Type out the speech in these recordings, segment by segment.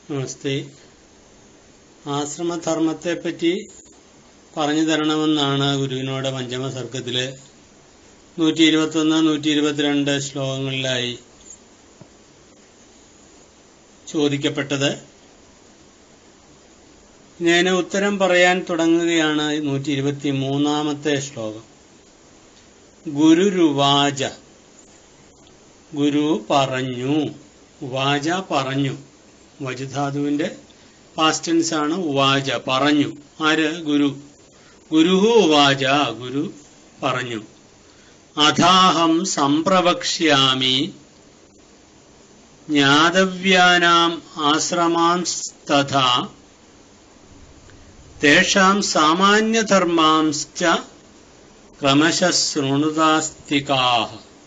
നമസ്തേ. ആശ്രമധർമ്മത്തെപ്പറ്റി പറഞ്ഞു തരണമെന്നാണ് ഗുരുവിനോട് പഞ്ചമ സർഗത്തില് 121, 122 ശ്ലോകങ്ങളിലായി ചോദിക്കപ്പെട്ടത്. ഞാൻ ഉത്തരം പറയാൻ തുടങ്ങുകയാണ്. 123 ശ്ലോകം. ഗുരുരുവാച, ഗുരു പറഞ്ഞു. ഉവാച പറഞ്ഞു. വചധാതുവിന്റെ പാസ്റ്റ് ടെൻസ് ആണ് ഉവാച, പറഞ്ഞു. ആര്? ഗുരു. ഗുരുഹു ഉവാച, ഗുരു പറഞ്ഞു. അഥാഹം സംപ്രവക്ഷ്യാമി ജ്ഞാതവ്യാനാം ആശ്രമാംസ്തഥാ തേഷാം സാമാന്യധർമാംശ്ച ക്രമശഃ ശൃണുതാസ്തികാഃ.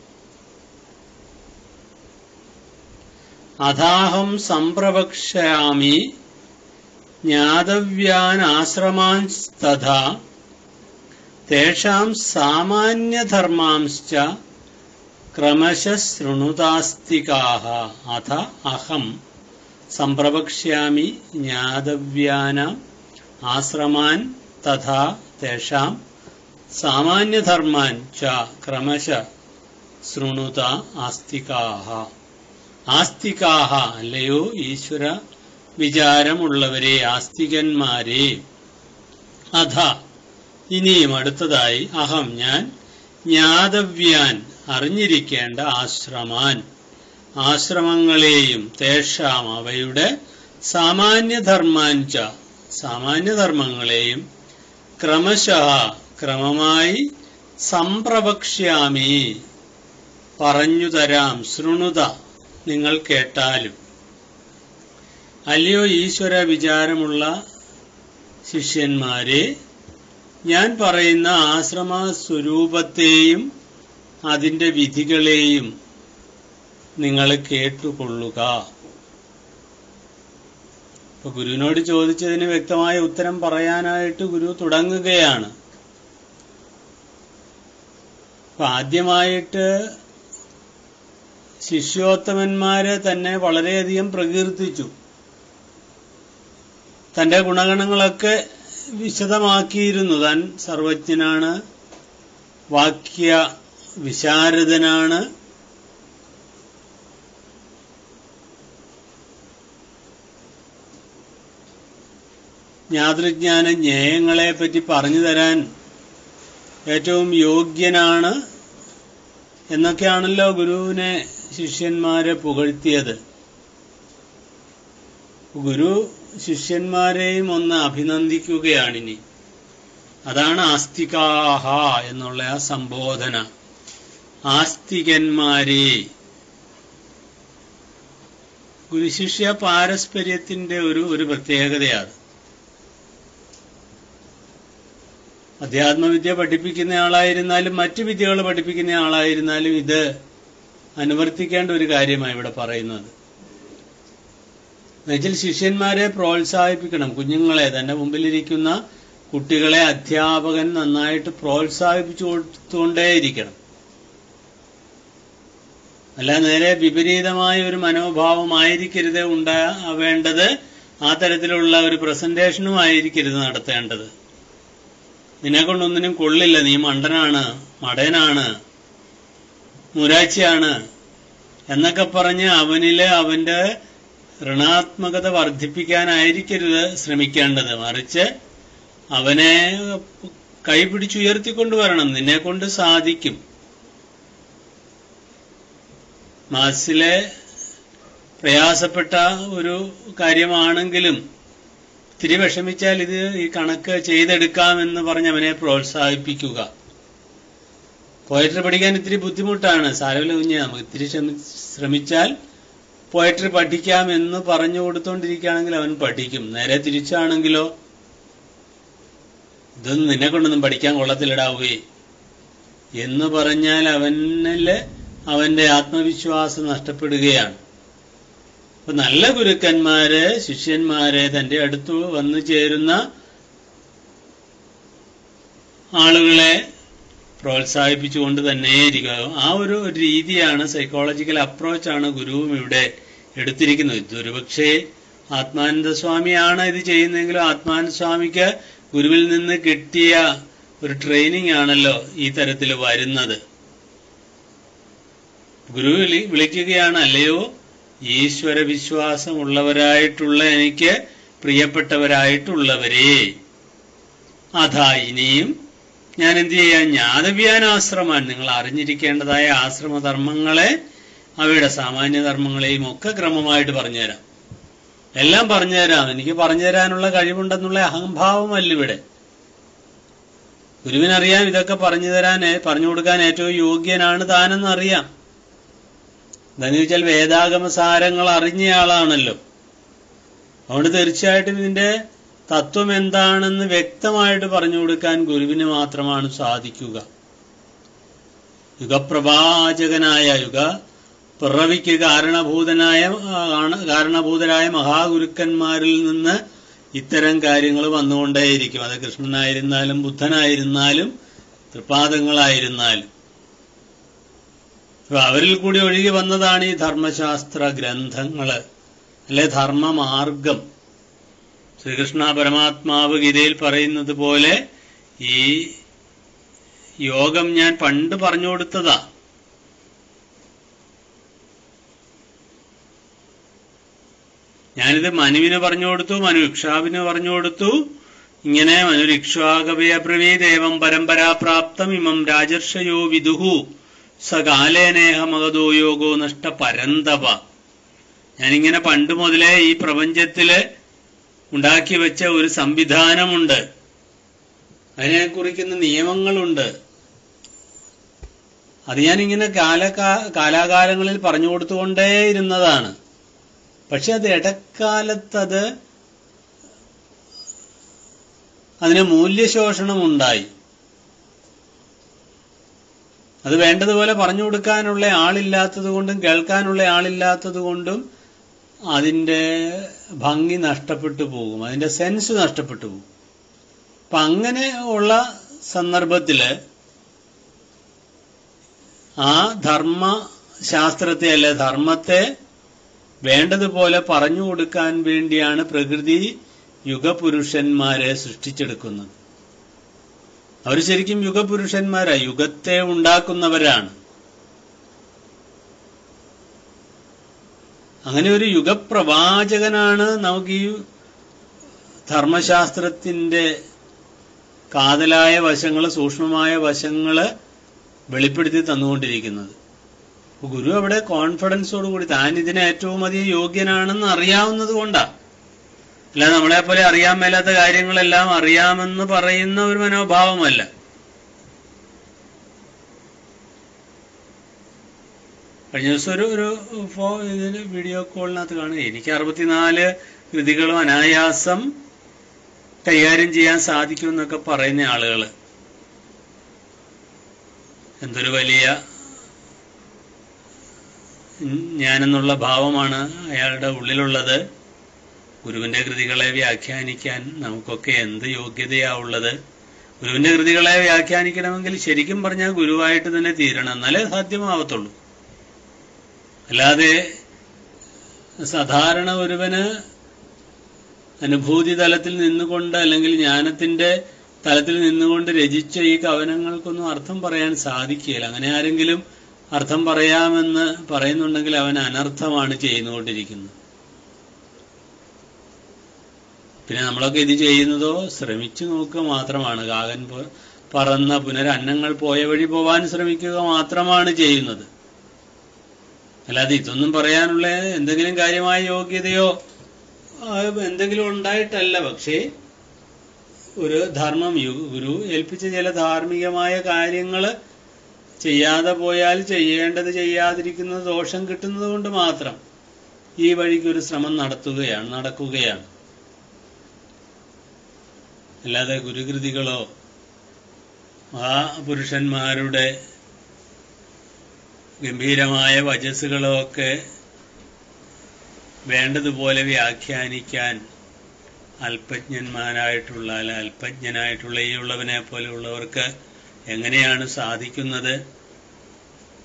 അഥാഹം സംപ്രവക്ഷ്യാമി ജ്ഞാതവ്യാൻ ആശ്രമാൻസ്തഥാ തേഷാം സാമാന്യധർമാംശ്ച ക്രമശഃ ശൃണുതാസ്തികാഃ. അഥ അഹം സംപ്രവക്ഷ്യാമി ജ്ഞാതവ്യാനാം ആശ്രമാൻ തഥാ തേഷാം സാമാന്യധർമാൻ ച ക്രമശഃ ശൃണുത ആസ്തികാഃ. ആസ്തികാഃ അല്ലയോ ഈശ്വര വിചാരമുള്ളവരെ, ആസ്തികന്മാരെ. അഥ ഇനിയും അടുത്തതായി, അഹം ഞാൻ, ജ്ഞാതവ്യാൻ അറിഞ്ഞിരിക്കേണ്ട, ആശ്രമാൻ ആശ്രമങ്ങളെയും, തേഷാം അവയുടെ, സാമാന്യധർമാൻ ച സാമാന്യധർമ്മങ്ങളെയും, ക്രമശഃ ക്രമമായി, സംപ്രവക്ഷ്യാമി പറഞ്ഞുതരാം, ശൃണുത നിങ്ങൾ കേട്ടാലും. അല്ലയോ ഈശ്വര വിചാരമുള്ള ശിഷ്യന്മാരെ, ഞാൻ പറയുന്ന ആശ്രമ സ്വരൂപത്തെയും അതിന്റെ വിധികളെയും നിങ്ങൾ കേട്ടുകൊള്ളുക. ഇപ്പൊ ഗുരുവിനോട് ചോദിച്ചതിന് വ്യക്തമായ ഉത്തരം പറയാനായിട്ട് ഗുരു തുടങ്ങുകയാണ്. അപ്പൊ ആദ്യമായിട്ട് ശിഷ്യോത്തമന്മാരെ തന്നെ വളരെയധികം പ്രകീർത്തിച്ചു. തന്റെ ഗുണഗണങ്ങളൊക്കെ വിശദമാക്കിയിരുന്നു. താൻ സർവജ്ഞനാണ്, വാക്യ വിശാരദനാണ്, ജ്ഞാതൃജ്ഞാന ജ്ഞേയങ്ങളെ പറ്റി പറഞ്ഞു തരാൻ ഏറ്റവും യോഗ്യനാണ് എന്നൊക്കെയാണല്ലോ ഗുരുവിനെ ശിഷ്യന്മാരെ പുകഴ്ത്തിയത്. ഗുരു ശിഷ്യന്മാരെയും ഒന്ന് അഭിനന്ദിക്കുകയാണിനി. അതാണ് ആസ്തികാഹ എന്നുള്ള ആ സംബോധന. ആസ്തികന്മാരെ. ഗുരുശിഷ്യ പാരസ്പര്യത്തിന്റെ ഒരു പ്രത്യേകതയാണ്. അധ്യാത്മവിദ്യ പഠിപ്പിക്കുന്ന ആളായിരുന്നാലും മറ്റു വിദ്യകൾ പഠിപ്പിക്കുന്ന ആളായിരുന്നാലും ഇത് അനുവർത്തിക്കേണ്ട ഒരു കാര്യമാണ് ഇവിടെ പറയുന്നത്. എന്നുവെച്ചാൽ ശിഷ്യന്മാരെ പ്രോത്സാഹിപ്പിക്കണം. കുഞ്ഞുങ്ങളെ, തന്റെ മുമ്പിലിരിക്കുന്ന കുട്ടികളെ അധ്യാപകൻ നന്നായിട്ട് പ്രോത്സാഹിപ്പിച്ചു കൊടുത്തുകൊണ്ടേയിരിക്കണം. അല്ല നേരെ വിപരീതമായ ഒരു മനോഭാവമായിരിക്കരുത് വേണ്ടത്. ആ തരത്തിലുള്ള ഒരു പ്രസന്റേഷനും ആയിരിക്കരുത് നടത്തേണ്ടത്. നിന്നെ കൊണ്ടൊന്നിനും കൊള്ളില്ല, നീ മണ്ടനാണ്, മടയനാണ്, മുരാച്ചിയാണ് എന്നൊക്കെ പറഞ്ഞ് അവനില് അവന്റെ ഋണാത്മകത വർദ്ധിപ്പിക്കാനായിരിക്കരുത് ശ്രമിക്കേണ്ടത്. മറിച്ച് അവനെ കൈപിടിച്ചുയർത്തിക്കൊണ്ടുവരണം. നിന്നെ കൊണ്ട് സാധിക്കും. മനസ്സിലെ പ്രയാസപ്പെട്ട ഒരു കാര്യമാണെങ്കിലും ഇത്തിരി വിഷമിച്ചാൽ ഈ കണക്ക് ചെയ്തെടുക്കാമെന്ന് പറഞ്ഞ് അവനെ പ്രോത്സാഹിപ്പിക്കുക. പോയട്രി പഠിക്കാൻ ഇത്തിരി ബുദ്ധിമുട്ടാണ്, സാരമില്ല കുഞ്ഞ്, നമുക്ക് ഇത്തിരി ശ്രമിച്ചാൽ പോയട്രി പഠിക്കാം എന്ന് പറഞ്ഞു കൊടുത്തോണ്ടിരിക്കുകയാണെങ്കിൽ അവൻ പഠിക്കും. നേരെ തിരിച്ചാണെങ്കിലോ, ഇതൊന്നും നിന്നെ കൊണ്ടൊന്നും പഠിക്കാൻ കൊള്ളത്തിലിടാവുകയെ എന്ന് പറഞ്ഞാൽ അവനില് അവന്റെ ആത്മവിശ്വാസം നഷ്ടപ്പെടുകയാണ്. അപ്പൊ നല്ല ഗുരുക്കന്മാര് ശിഷ്യന്മാരെ, തന്റെ അടുത്ത് വന്നു ചേരുന്ന ആളുകളെ പ്രോത്സാഹിപ്പിച്ചുകൊണ്ട് തന്നെ ഇരിക്കുക. ആ ഒരു രീതിയാണ്, സൈക്കോളജിക്കൽ അപ്രോച്ചാണ് ഗുരുവും ഇവിടെ എടുത്തിരിക്കുന്നത്. ഇതൊരുപക്ഷെ ആത്മാനന്ദ സ്വാമിയാണ് ഇത് ചെയ്യുന്നതെങ്കിലും ആത്മാനന്ദ സ്വാമിക്ക് ഗുരുവിൽ നിന്ന് കിട്ടിയ ഒരു ട്രെയിനിങ് ആണല്ലോ ഈ തരത്തിൽ വരുന്നത്. ഗുരു വിളിക്കുകയാണ്, അല്ലയോ ഈശ്വര വിശ്വാസമുള്ളവരായിട്ടുള്ള എനിക്ക് പ്രിയപ്പെട്ടവരായിട്ടുള്ളവരെ, അതാ ഇനിയും ഞാൻ എന്ത് ചെയ്യാം, ജ്ഞാതവ്യാനാശ്രമാൻ, നിങ്ങൾ അറിഞ്ഞിരിക്കേണ്ടതായ ആശ്രമധർമ്മങ്ങളെ അവയുടെ സാമാന്യധർമ്മങ്ങളെയും ഒക്കെ ക്രമമായിട്ട് പറഞ്ഞുതരാം. എല്ലാം പറഞ്ഞുതരാം. എനിക്ക് പറഞ്ഞുതരാനുള്ള കഴിവുണ്ടെന്നുള്ള അഹംഭാവമല്ല ഇവിടെ. ഗുരുവിനറിയാം ഇതൊക്കെ പറഞ്ഞു കൊടുക്കാൻ ഏറ്റവും യോഗ്യനാണ് താനെന്നറിയാം. എന്താന്ന് ചോദിച്ചാൽ വേദാഗമസാരങ്ങൾ അറിഞ്ഞയാളാണല്ലോ. അതുകൊണ്ട് തീർച്ചയായിട്ടും ഇതിന്റെ തത്വം എന്താണെന്ന് വ്യക്തമായിട്ട് പറഞ്ഞു കൊടുക്കാൻ ഗുരുവിന് മാത്രമാണ് സാധിക്കുക. യുഗപ്രവാചകനായ പിറവിക്ക് കാരണഭൂതരായ മഹാഗുരുക്കന്മാരിൽ നിന്ന് ഇത്തരം കാര്യങ്ങൾ വന്നുകൊണ്ടേയിരിക്കും. അത് കൃഷ്ണനായിരുന്നാലും ബുദ്ധനായിരുന്നാലും തൃപ്പാദങ്ങളായിരുന്നാലും അവരിൽ കൂടി ഒഴുകി വന്നതാണ് ഈ ധർമ്മശാസ്ത്ര ഗ്രന്ഥങ്ങള്, അല്ലെ ധർമ്മമാർഗം. ശ്രീകൃഷ്ണ പരമാത്മാവ് ഗീതയിൽ പറയുന്നത് പോലെ ഈ യോഗം ഞാൻ പണ്ട് പറഞ്ഞു കൊടുത്തതാ. ഞാനിത് മനുവിന് പറഞ്ഞു കൊടുത്തു, മനു ഇക്ഷ്വാവിന് പറഞ്ഞു കൊടുത്തു. ഇങ്ങനെ മനുരിക്ഷ്വാകവ്യബ്രവീദേവം പരമ്പരാപ്രാപ്തം ഇമം രാജർഷയോ വിദുഹു സകാലേനേഹ മഹതോ യോഗോ നഷ്ട പരന്തപ. ഞാനിങ്ങനെ പണ്ട് മുതലേ ഈ പ്രപഞ്ചത്തില് ഉണ്ടാക്കി വെച്ച ഒരു സംവിധാനമുണ്ട്, അതിനെ കുറിക്കുന്ന നിയമങ്ങളുണ്ട്. അത് ഞാനിങ്ങനെ കാലാകാലങ്ങളിൽ പറഞ്ഞു കൊടുത്തുകൊണ്ടേയിരുന്നതാണ്. പക്ഷെ അത് ഇടക്കാലത്തത് അതിന് മൂല്യശോഷണമുണ്ടായി. അത് വേണ്ടതുപോലെ പറഞ്ഞു കൊടുക്കാനുള്ള ആളില്ലാത്തത് കൊണ്ടും കേൾക്കാനുള്ള ആളില്ലാത്തത് കൊണ്ടും അതിന്റെ ഭംഗി നഷ്ടപ്പെട്ടു പോകും, അതിന്റെ സെൻസ് നഷ്ടപ്പെട്ടു പോകും. അപ്പൊ അങ്ങനെ ഉള്ള സന്ദർഭത്തില് ആ ധർമ്മശാസ്ത്രത്തെ അല്ലെ ധർമ്മത്തെ വേണ്ടതുപോലെ പറഞ്ഞു കൊടുക്കാൻ വേണ്ടിയാണ് പ്രകൃതി യുഗപുരുഷന്മാരെ സൃഷ്ടിച്ചെടുക്കുന്നത്. അവർ ശരിക്കും യുഗപുരുഷന്മാരാ, യുഗത്തെ ഉണ്ടാക്കുന്നവരാണ്. അങ്ങനെ ഒരു യുഗപ്രവാചകനാണ് നമുക്ക് ഈ ധർമ്മശാസ്ത്രത്തിന്റെ കാതലായ വശങ്ങള്, സൂക്ഷ്മമായ വശങ്ങള് വെളിപ്പെടുത്തി തന്നുകൊണ്ടിരിക്കുന്നത്. ഗുരു അവിടെ കോൺഫിഡൻസോടുകൂടി താൻ ഇതിന് ഏറ്റവും അധികം യോഗ്യനാണെന്ന് അറിയാവുന്നത് കൊണ്ടാ. അല്ല നമ്മളെപ്പോലെ അറിയാൻ മേലാത്ത കാര്യങ്ങളെല്ലാം അറിയാമെന്ന് പറയുന്ന ഒരു മനോഭാവമല്ല. കഴിഞ്ഞ ദിവസം ഒരു ഇതിന് വീഡിയോ കോളിനകത്ത് കാണുക, എനിക്ക് 64 കൃതികളും അനായാസം കൈകാര്യം ചെയ്യാൻ സാധിക്കും എന്നൊക്കെ പറയുന്ന ആളുകള്. എന്തൊരു വലിയ ഞാനെന്നുള്ള ഭാവമാണ് അയാളുടെ ഉള്ളിലുള്ളത്. ഗുരുവിന്റെ കൃതികളെ വ്യാഖ്യാനിക്കാൻ നമുക്കൊക്കെ എന്ത് യോഗ്യതയാ ഉള്ളത്? ഗുരുവിന്റെ കൃതികളെ വ്യാഖ്യാനിക്കണമെങ്കിൽ ശരിക്കും പറഞ്ഞാൽ ഗുരുവായിട്ട് തന്നെ തീരണം, എന്നാലേ സാധ്യമാവത്തുള്ളൂ. അല്ലാതെ സാധാരണ ഒരുവന് അനുഭൂതി തലത്തിൽ നിന്നുകൊണ്ട് അല്ലെങ്കിൽ ജ്ഞാനത്തിന്റെ തലത്തിൽ നിന്നുകൊണ്ട് രചിച്ച ഈ കവനങ്ങൾക്കൊന്നും അർത്ഥം പറയാൻ സാധിക്കുകയില്ല. അങ്ങനെ ആരെങ്കിലും അർത്ഥം പറയാമെന്ന് പറയുന്നുണ്ടെങ്കിൽ അവൻ അനർത്ഥമാണ് ചെയ്തുകൊണ്ടിരിക്കുന്നത്. പിന്നെ നമ്മളൊക്കെ ഇത് ചെയ്യുന്നതോ ശ്രമിച്ചു നോക്കുക മാത്രമാണ്. കാകൻ പറന്ന പുനരന്നങ്ങൾ പോയ വഴി പോവാൻ ശ്രമിക്കുക മാത്രമാണ് ചെയ്യുന്നത്. അല്ലാതെ ഇതൊന്നും പറയാനുള്ള എന്തെങ്കിലും കാര്യമായ യോഗ്യതയോ എന്തെങ്കിലും ഉണ്ടായിട്ടല്ല. പക്ഷേ ഒരു ധർമ്മം ഗുരു ഏൽപ്പിച്ച ചില ധാർമ്മികമായ കാര്യങ്ങള് ചെയ്യാതെ പോയാൽ ചെയ്യേണ്ടത് ചെയ്യാതിരിക്കുന്നത് ദോഷം കിട്ടുന്നത് കൊണ്ട് മാത്രം ഈ വഴിക്ക് ഒരു ശ്രമം നടക്കുകയാണ്. അല്ലാതെ ഗുരുകൃതികളോ ആ പുരുഷന്മാരുടെ ഗംഭീരമായ വചസ്സുകളോ ഒക്കെ വേണ്ടതുപോലെ വ്യാഖ്യാനിക്കാൻ അല്പജ്ഞനായിട്ടുള്ള ഈ ഉള്ളവനെ പോലെയുള്ളവർക്ക് എങ്ങനെയാണ് സാധിക്കുന്നത്?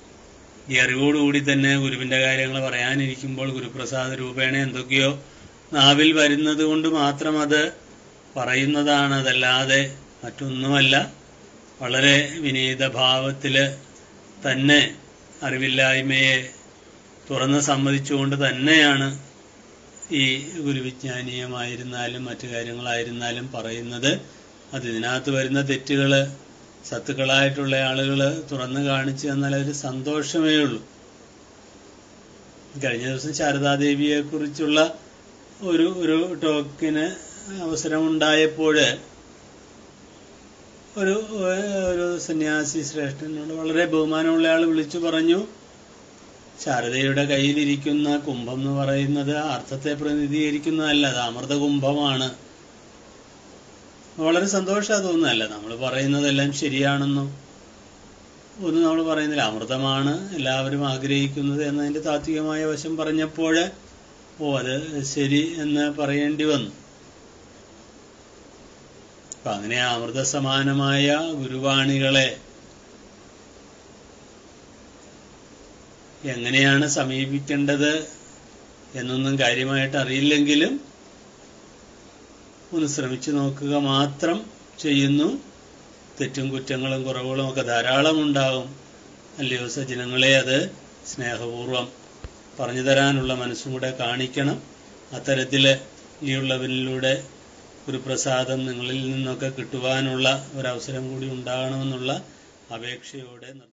ഈ അറിവോടുകൂടി തന്നെ ഗുരുവിന്റെ കാര്യങ്ങൾ പറയാനിരിക്കുമ്പോൾ ഗുരുപ്രസാദ രൂപേണ എന്തൊക്കെയോ നാവിൽ വരുന്നത് കൊണ്ട് മാത്രം അത് പറയുന്നതാണ്, അതല്ലാതെ മറ്റൊന്നുമല്ല. വളരെ വിനീതഭാവത്തില് തന്നെ അറിവില്ലായ്മയെ തുറന്ന് സമ്മതിച്ചുകൊണ്ട് തന്നെയാണ് ഈ ഗുരുവിജ്ഞാനീയമായിരുന്നാലും മറ്റു കാര്യങ്ങളായിരുന്നാലും പറയുന്നത്. അത് ഇതിനകത്ത് വരുന്ന തെറ്റുകള് സത്തുക്കളായിട്ടുള്ള ആളുകള് തുറന്നു കാണിച്ചു തന്നാൽ അതൊരു സന്തോഷമേ ഉള്ളൂ. കഴിഞ്ഞ ദിവസം ശാരദാദേവിയെ കുറിച്ചുള്ള ഒരു ടോക്കിന് അവസരമുണ്ടായപ്പോഴ് ഒരു സന്യാസി ശ്രേഷ്ഠനോട് വളരെ ബഹുമാനമുള്ള ആൾ വിളിച്ചു പറഞ്ഞു, ശാരദയുടെ കയ്യിലിരിക്കുന്ന കുംഭം എന്ന് പറയുന്നത് അർത്ഥത്തെ പ്രതിനിധീകരിക്കുന്നതല്ല, അത് അമൃതകുംഭമാണ്. വളരെ സന്തോഷം തോന്നുന്നതല്ല. നമ്മൾ പറയുന്നതെല്ലാം ശരിയാണെന്നോ ഒന്നും നമ്മൾ പറയുന്നില്ല. അമൃതമാണ് എല്ലാവരും ആഗ്രഹിക്കുന്നത് എന്നതിന്റെ താത്വികമായ വശം പറഞ്ഞപ്പോൾ അത് ശരി എന്ന് പറയേണ്ടി വന്നു. അപ്പൊ അങ്ങനെ അമൃതസമാനമായ ഗുരുവാണികളെ എങ്ങനെയാണ് സമീപിക്കേണ്ടത് എന്നൊന്നും കാര്യമായിട്ട് അറിയില്ലെങ്കിലും ഒന്ന് ശ്രമിച്ചു നോക്കുക മാത്രം ചെയ്യുന്നു. തെറ്റും കുറ്റങ്ങളും കുറവുകളും ഒക്കെ ധാരാളം ഉണ്ടാവും. അല്ലയോ സജ്ജനങ്ങളെ, അത് സ്നേഹപൂർവം പറഞ്ഞു തരാനുള്ള മനസ്സും കൂടെ കാണിക്കണം. അത്തരത്തില് ഈയുള്ളവരിലൂടെ ഒരു പ്രസാദം നിങ്ങളിൽ നിന്നൊക്കെ കിട്ടുവാനുള്ള ഒരവസരം കൂടി ഉണ്ടാകണമെന്നുള്ള അപേക്ഷയോടെ